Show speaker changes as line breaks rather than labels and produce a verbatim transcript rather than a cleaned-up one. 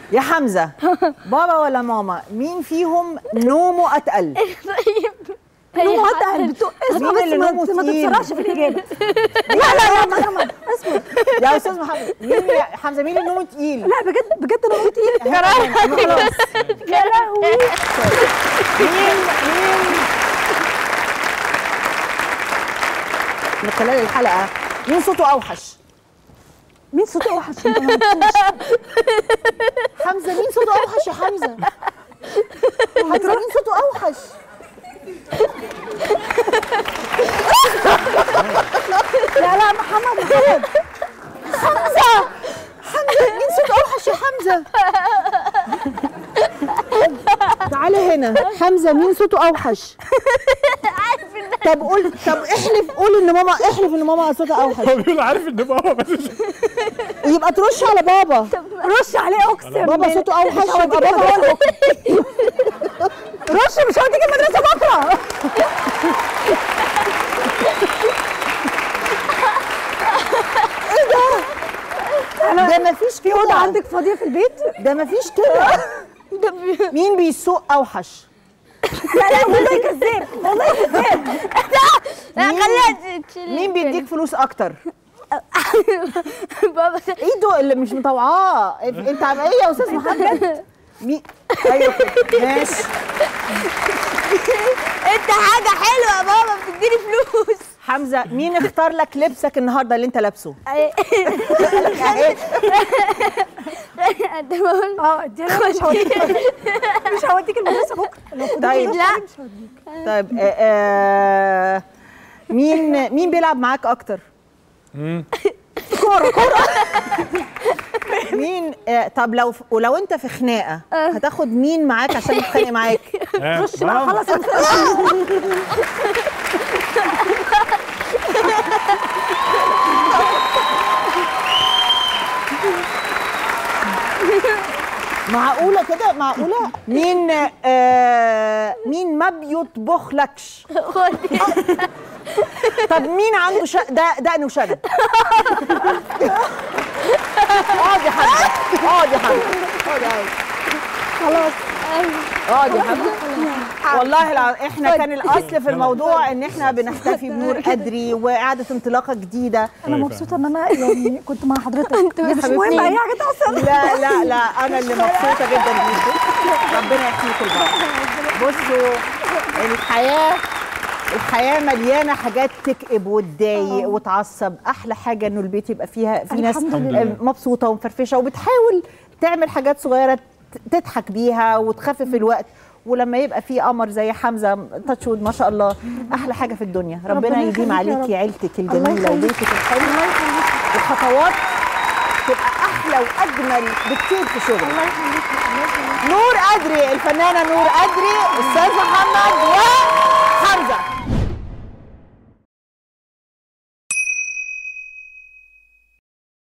يا حمزه بابا ولا ماما مين فيهم نومه اتقل؟
نومه اتقل بتقول
مين اللي نومه تقيل؟
ما تتسرعش في الاجابه.
لا لا يا محمد اسمع يا استاذ محمد مين يا حمزه مين اللي نومه تقيل؟
لا بجد بجد نومه تقيل.
يا خلاص
يا لهوي.
مين مين من خلال الحلقه مين صوته اوحش؟
مين صوته اوحش؟
حمزه مين صوته اوحش يا حمزه؟ حمزه مين صوته اوحش؟
لا لا محمد محمد
حمزه حمزه مين صوته اوحش يا حمزه؟ تعالى هنا حمزه مين صوته اوحش؟ طب قول طب احلف قول ان ماما احلف ان ماما صوتها اوحش.
هو بيقول عارف ان بابا بس
يبقى ترش على بابا.
رش عليه اقسم
بابا صوته اوحش يبقى بابا هو اللي
رش. مش هوديك المدرسه بكره.
ايه ده؟ ده مفيش
في اوضه
كده.
عندك فاضيه في البيت؟
ده مفيش كده. مين بيسوق اوحش؟
لا لا والله كذاب والله كذاب.
لا خليها تشيل.
مين بيديك فلوس اكتر؟
بابا
ايده اللي مش مطوعاه. انت عم ايه يا استاذ محمد؟ مين؟ ايوه كده ماشي.
انت حاجه حلوه يا بابا بتديني فلوس.
حمزه مين اختار لك لبسك النهارده اللي انت لابسه؟
اه دي انا مش هوديك مش هوديك المدرسه بكره.
طيب
لا
طيب آه آه مين مين بيلعب معاك اكتر؟ كوره كوره. مين آه طب لو ولو انت في خناقه هتاخد مين معاك عشان يتخانق معاك؟
رش بقى خلاص.
معقوله كده معقوله؟ مين آه مين ما بيطبخلكش؟ طب مين عنده ش... ده دقن وشنب؟ اقعد يا حمزه اقعد يا حمزه اقعد يا حمزه
خلاص
اقعد يا حمزه. والله الع... احنا كان الاصل في الموضوع ان احنا بنحتفي بنور قدري واعاده انطلاقه جديده.
انا مبسوطه ان انا يعني كنت مع حضرتك. مش
حبيبتي.
مهم اي حاجه تحصل.
لا لا لا انا اللي مبسوطه جدا بيكم. ربنا يحميكم لبعض. بصوا الحياه الحياه مليانه حاجات تكئب وتضايق وتعصب. احلى حاجه انه البيت يبقى فيها في ناس مبسوطه ومفرفشه وبتحاول تعمل حاجات صغيره تضحك بيها وتخفف الوقت. ولما يبقى في قمر زي حمزه تاتشود ما شاء الله احلى حاجه في الدنيا. ربنا يديم عليكي عيلتك الجميله وبيتك الحلو وخطوات تبقى احلى واجمل بكتير في شغلك. نور قدري الفنانه نور قدري استاذ محمد